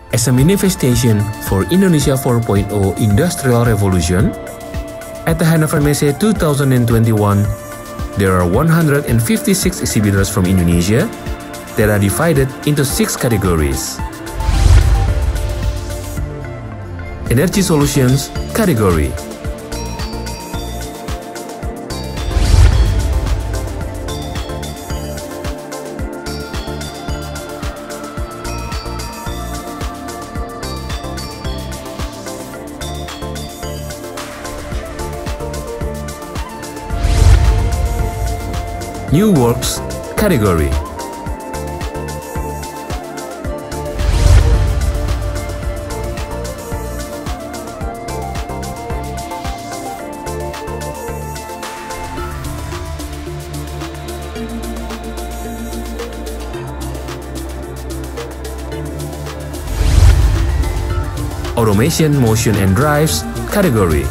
As a manifestation for Indonesia 4.0 Industrial Revolution, at the Hannover Messe 2021, there are 156 exhibitors from Indonesia that are divided into 6 categories. Energy Solutions category, New Works category, Automation, Motion and Drives category,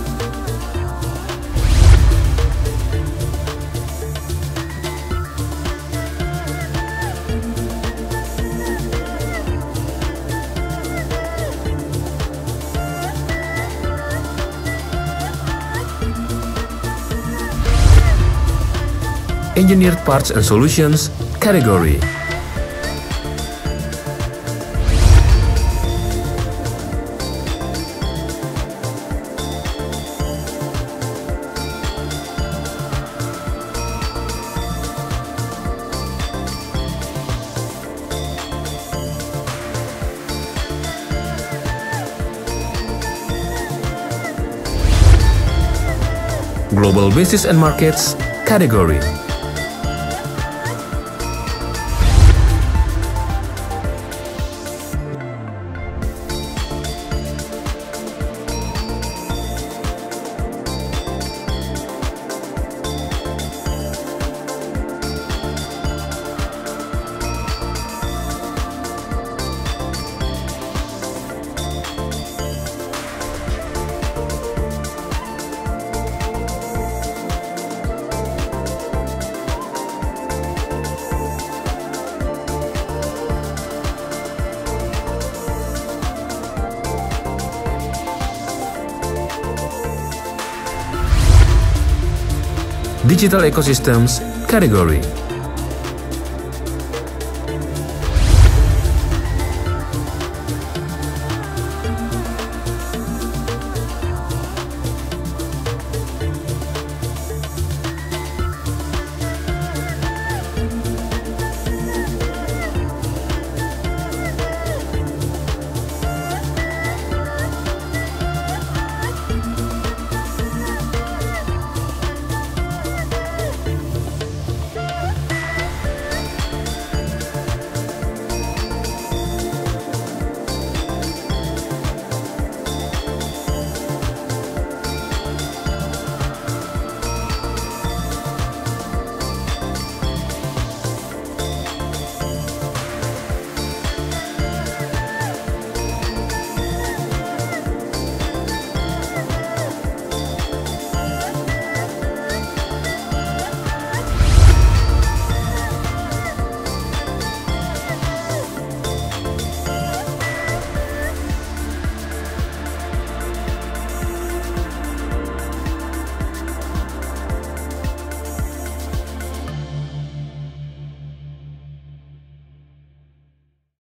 Engineered Parts and Solutions category, Global Business and Markets category, Digital Ecosystems category,